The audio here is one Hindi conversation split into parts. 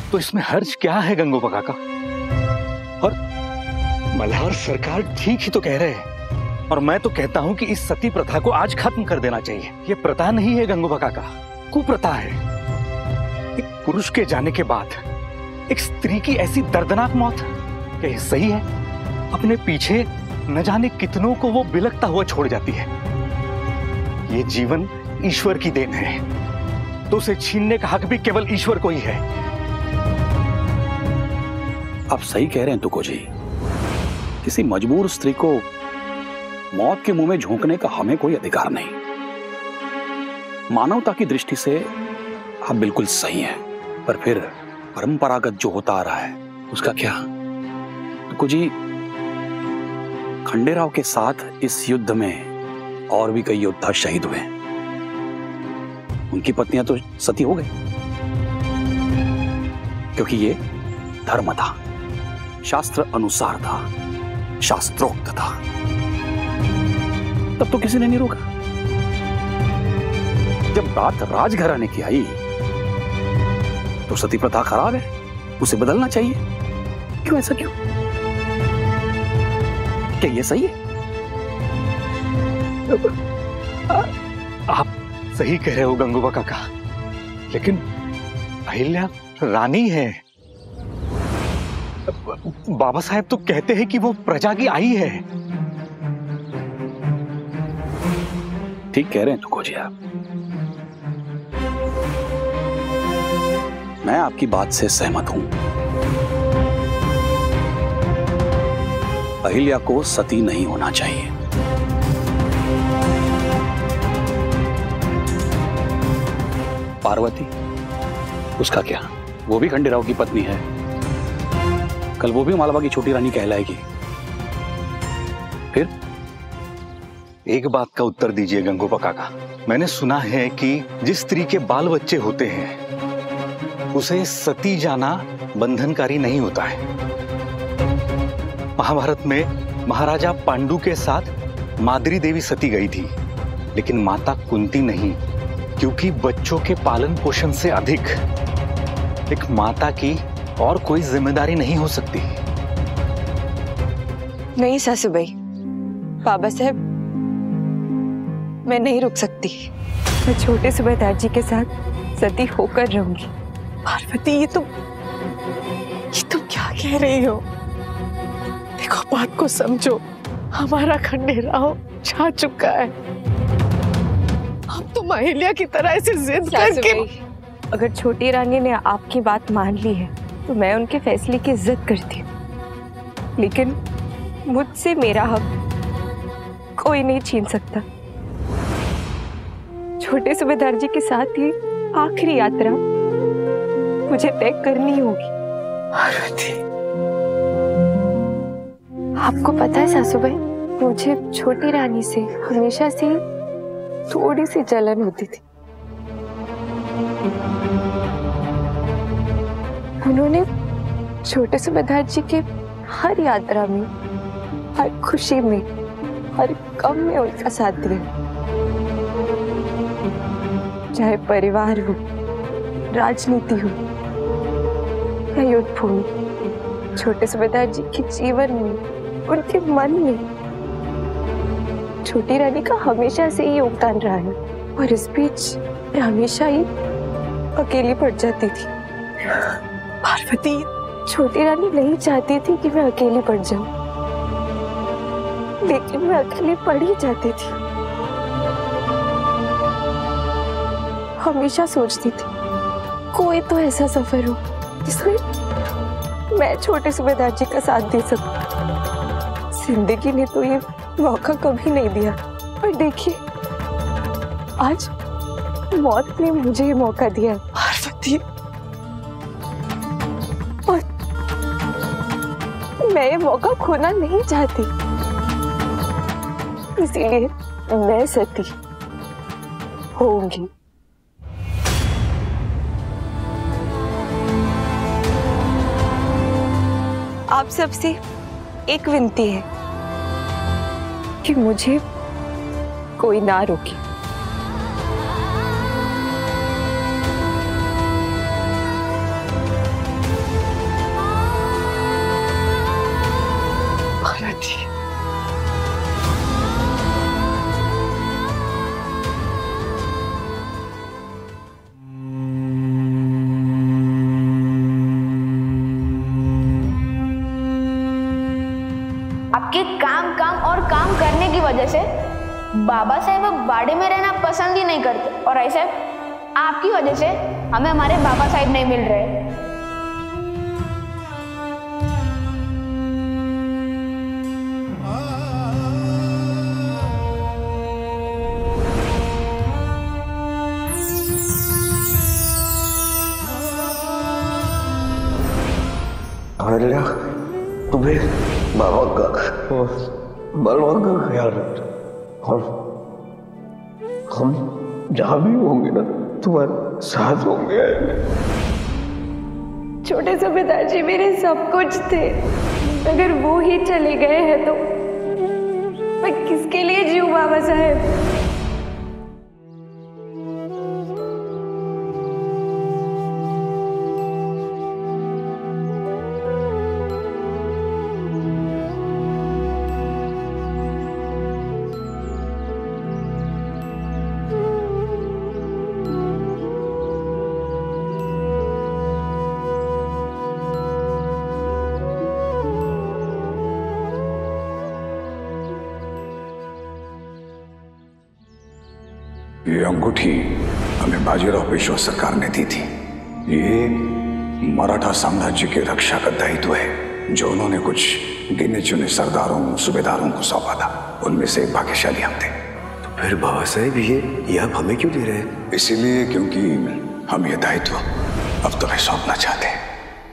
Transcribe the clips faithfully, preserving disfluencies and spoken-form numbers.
तो इसमें हर्ज क्या है गंगोबा काका? और मल्हार सरकार ठीक ही तो कह रहे हैं, और मैं तो कहता हूं कि इस सती प्रथा को आज खत्म कर देना चाहिए। ये प्रथा नहीं है गंगोबा काका, कुप्रथा है। एक पुरुष के जाने के बाद एक स्त्री की ऐसी दर्दनाक मौत, क्या ये सही है? अपने पीछे न जाने कितनों को वो बिलखता हुआ छोड़ जाती है। ये जीवन ईश्वर की देन है, तो उसे छीनने का हक भी केवल ईश्वर को ही है। आप सही कह रहे हैं तुको जी। किसी मजबूर स्त्री को मौत के मुंह में झोंकने का हमें कोई अधिकार नहीं। मानवता की दृष्टि से आप बिल्कुल सही हैं, पर फिर परंपरागत जो होता आ रहा है उसका क्या? तुको जी, खंडेराव के साथ इस युद्ध में और भी कई योद्धा शहीद हुए। उनकी पत्नियां तो सती हो गई, क्योंकि ये धर्म था, शास्त्र अनुसार था, शास्त्रोक्त था। तब तो किसी ने नहीं रोका। जब बात राजघराने की आई तो सती प्रथा खराब है, उसे बदलना चाहिए। क्यों? ऐसा क्यों? क्या ये सही है? आप सही कह रहे हो गंगोबा काका, लेकिन अहिल्या रानी है। बाबा साहेब तो कहते हैं कि वो प्रजा की आई है। ठीक कह रहे हैं तुको जी आप। मैं आपकी बात से सहमत हूं। अहिल्या को सती नहीं होना चाहिए। पार्वती, उसका क्या? वो भी खंडेराव की पत्नी है। कल वो भी मालवा की छोटी रानी कहलाएगी। फिर एक बात का उत्तर दीजिए गंगोबा काका। मैंने सुना है कि जिस स्त्री के बाल बच्चे होते हैं उसे सती जाना बंधनकारी नहीं होता है। महाभारत में महाराजा पांडु के साथ माद्री देवी सती गई थी, लेकिन माता कुंती नहीं, क्योंकि बच्चों के पालन पोषण से अधिक एक माता की और कोई जिम्मेदारी नहीं हो सकती। नहीं सासूबाई, बाबा साहब, मैं नहीं रुक सकती। मैं छोटे सूबेदार जी के साथ सती होकर रहूंगी। पार्वती, ये तुम ये तुम क्या कह रही हो? देखो, बात को समझो। हमारा खंडेराव छा चुका है। अब तुम अहिल्या की तरह ऐसे जिद करके। अगर छोटी रानी ने आपकी बात मान ली है तो मैं उनके फैसले की इज्जत करती हूँ, लेकिन मुझसे मेरा हक कोई नहीं छीन सकता। छोटे सूबेदार जी के साथ ये आखिरी यात्रा मुझे तय करनी होगी। आपको पता है सासूबाई, मुझे छोटी रानी से हमेशा से थोड़ी सी जलन होती थी। उन्होंने छोटे सूबेदार जी के हर यात्रा में, हर खुशी में, हर गम में उनका साथ दिया। चाहे परिवार हो, राजनीति हो या युद्ध भूमि, छोटे सूबेदार जी के जीवन में, उनके मन में छोटी रानी का हमेशा से ही योगदान रहा है। और इस बीच मैं हमेशा ही अकेली पड़ जाती थी। पार्वती, छोटी रानी नहीं चाहती थी कि मैं अकेली पड़ जाऊं, लेकिन मैं अकेली पड़ ही जाती थी। हमेशा सोचती थी कोई तो ऐसा सफर हो जिसमें मैं छोटे सूबेदार जी का साथ दे सकूं। जिंदगी ने तो ये मौका कभी नहीं दिया, पर देखिए आज मौत ने मुझे ये मौका दिया। पार्वती, और मैं ये मौका खोना नहीं चाहती, इसीलिए मैं सती होंगी। आप सबसे एक विनती है कि मुझे कोई ना रोके। से बाबा साहेब अब बाड़े में रहना पसंद ही नहीं करते, और ऐसे आपकी वजह से हमें हमारे बाबा साहेब नहीं मिल रहे। अहिल्या, तुम्हें बाबा का और मलवा का ख्याल रखना, और हम जहाँ भी होंगे ना तुम्हारे साथ होंगे। छोटे सूबेदार जी मेरे सब कुछ थे, अगर वो ही चले गए हैं तो मैं किसके लिए जीऊं बाबा साहेब? ये अंगूठी हमें बाजीराव पेशवा सरकार ने दी थी। ये मराठा साम्राज्य की रक्षा का दायित्व है जो उन्होंने कुछ गिने चुने सरदारों सूबेदारों को सौंपा था। उनमें से एक भाग्यशाली हम थे। तो फिर बाबा साहेब ये ये आप हमें क्यों दे रहे हैं? इसीलिए क्योंकि हम ये दायित्व अब तुम्हें सौंपना चाहते हैं।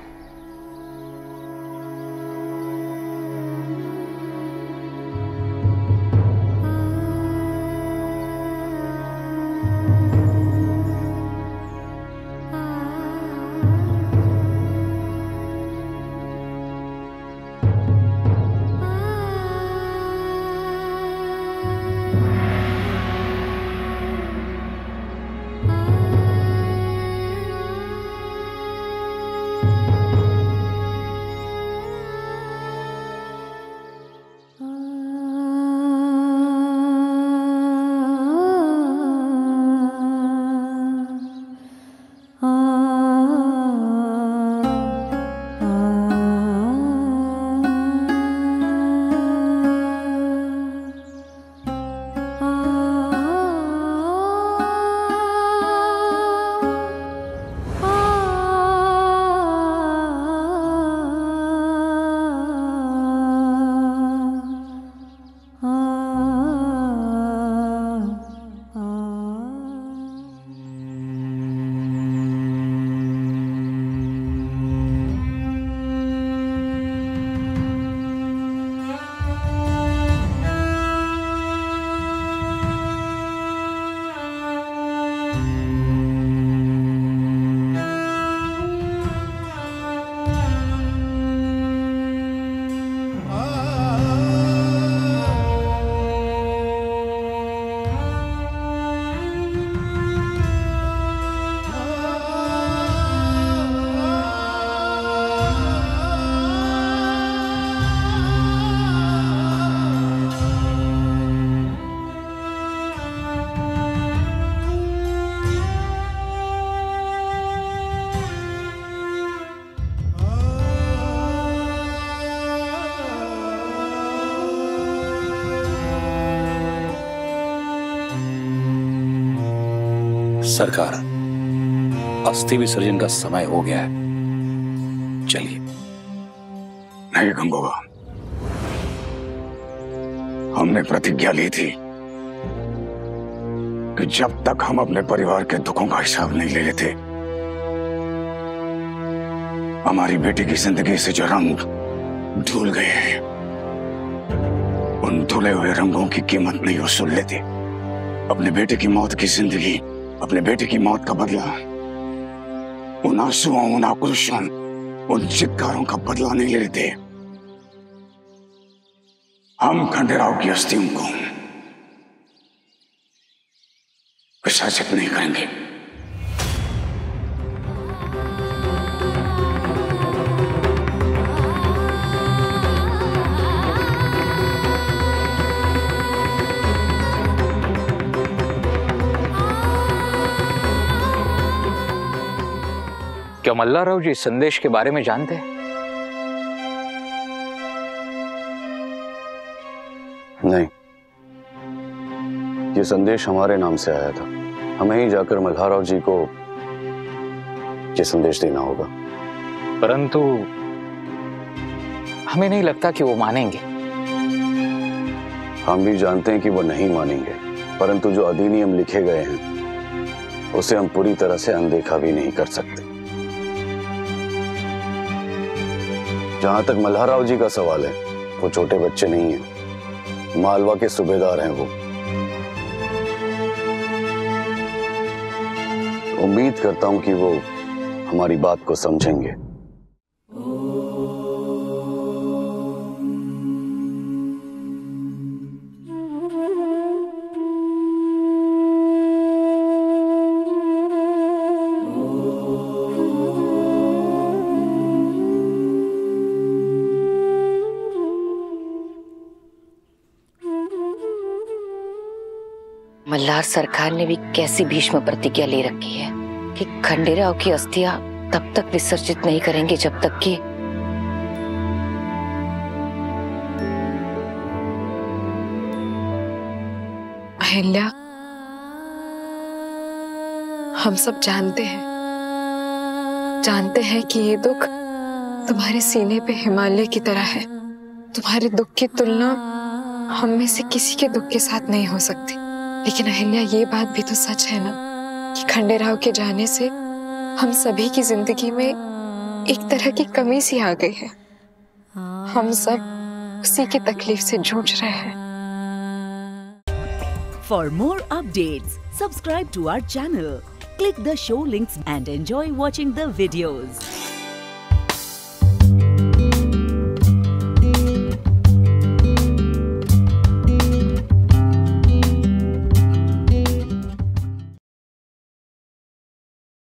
सरकार, अस्थि विसर्जन का समय हो गया है, चलिए। नहीं गंगोबा, हमने प्रतिज्ञा ली थी कि जब तक हम अपने परिवार के दुखों का हिसाब नहीं ले लेते, हमारी बेटी की जिंदगी से जो रंग धुल गए हैं, उन धुले हुए रंगों की कीमत नहीं वसूल लेते। अपने बेटे की मौत की जिंदगी, अपने बेटे की मौत का बदला, उन आंसुओं, उन आक्रोशों, उन चित्कारों का बदला नहीं लेते। हम खंडेराव की अस्थियों को विसर्जित नहीं करेंगे। क्या मल्लाराव जी इस संदेश के बारे में जानते हैं? नहीं, ये संदेश हमारे नाम से आया था। हमें ही जाकर मल्हाराव जी को ये संदेश देना होगा। परंतु हमें नहीं लगता कि वो मानेंगे। हम भी जानते हैं कि वो नहीं मानेंगे, परंतु जो अधिनियम लिखे गए हैं उसे हम पूरी तरह से अनदेखा भी नहीं कर सकते। जहां तक मल्हाराव जी का सवाल है, वो छोटे बच्चे नहीं हैं, मालवा के सूबेदार हैं वो। उम्मीद करता हूं कि वो हमारी बात को समझेंगे। मल्हार सरकार ने भी कैसी भीष्म प्रतिज्ञा ले रखी है कि खंडेराव की अस्थियां तब तक विसर्जित नहीं करेंगे जब तक कि अहिल्या, हम सब जानते हैं जानते हैं कि ये दुख तुम्हारे सीने पे हिमालय की तरह है। तुम्हारे दुख की तुलना हम में से किसी के दुख के साथ नहीं हो सकती। लेकिन अहिल्या, ये बात भी तो सच है ना कि खंडेराव के जाने से हम सभी की जिंदगी में एक तरह की कमी सी आ गई है। हम सब उसी की तकलीफ से जूझ रहे हैं। For more updates, subscribe to our channel, click the show links and enjoy watching the videos.